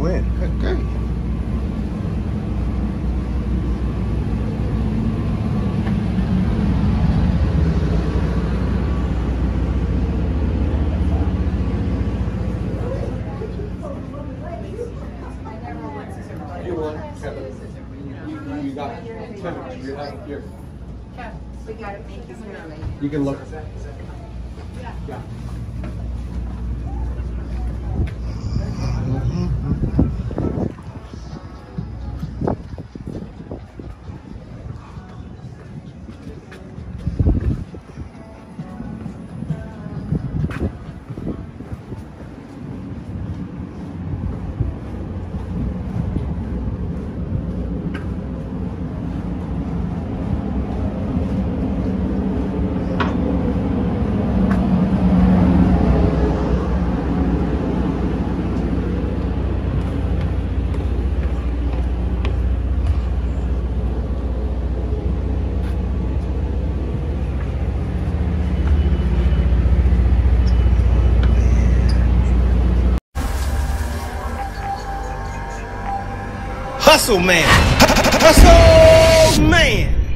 in. Okay. You got 10 minutes. You have here. We got to make this early. You can look. Yeah. Hustle man. Hustle man.